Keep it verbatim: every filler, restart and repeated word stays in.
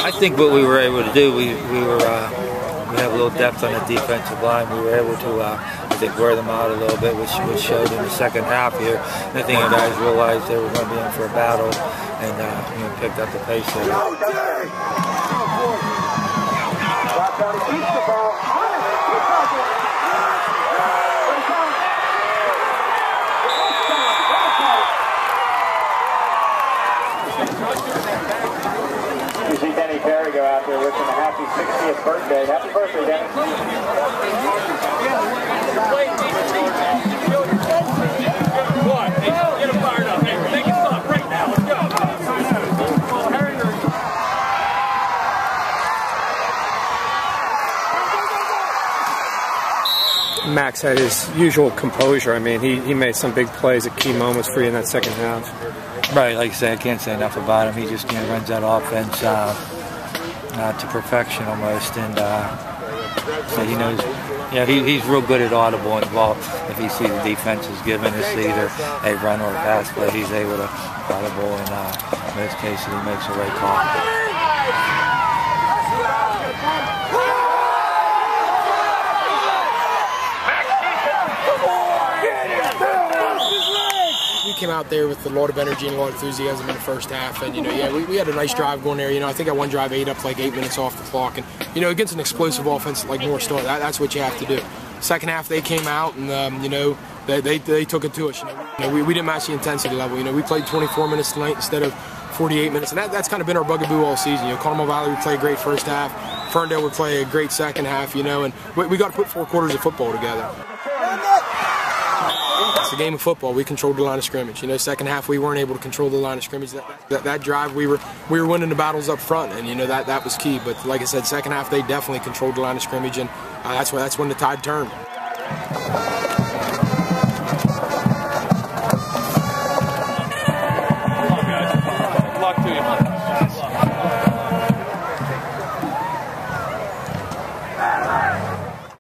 I think what we were able to do, we, we were uh, we have a little depth on the defensive line. We were able to, uh, I think, wear them out a little bit, which, which showed in the second half here. And I think the guys realized they were going to be in for a battle and uh, you know, picked up the pace there. You see Denny Perry go out there wishing a happy sixtieth birthday. Happy birthday, Denny. Get him fired up. Hey, make it stop right now. Let's go. Max had his usual composure. I mean, he, he made some big plays at key moments for you in that second half. Right, like I say, I can't say enough about him. He just you know, runs that offense uh, uh, to perfection almost, and uh, so he knows. Yeah, he, he's real good at audible and ball. If he sees the defense is giving us either a run or a pass play, he's able to audible, and uh, in this case, he makes the right call. We came out there with a lot of energy and a lot of enthusiasm in the first half, and you know, yeah, we, we had a nice drive going there. You know, I think that one drive ate up like eight minutes off the clock, and you know, against an explosive offense like North Star, that, that's what you have to do. Second half, they came out and um, you know, they, they they took it to us. You know, you know we, we didn't match the intensity level. You know, we played twenty-four minutes tonight instead of forty-eight minutes, and that, that's kind of been our bugaboo all season. You know, Carmel Valley would play a great first half, Ferndale would play a great second half. You know, and we, we got to put four quarters of football together. It's a game of football. We controlled the line of scrimmage. You know, second half we weren't able to control the line of scrimmage. That, that, that drive we were we were winning the battles up front, and you know that that was key. But like I said, second half they definitely controlled the line of scrimmage, and uh, that's when that's when the tide turned.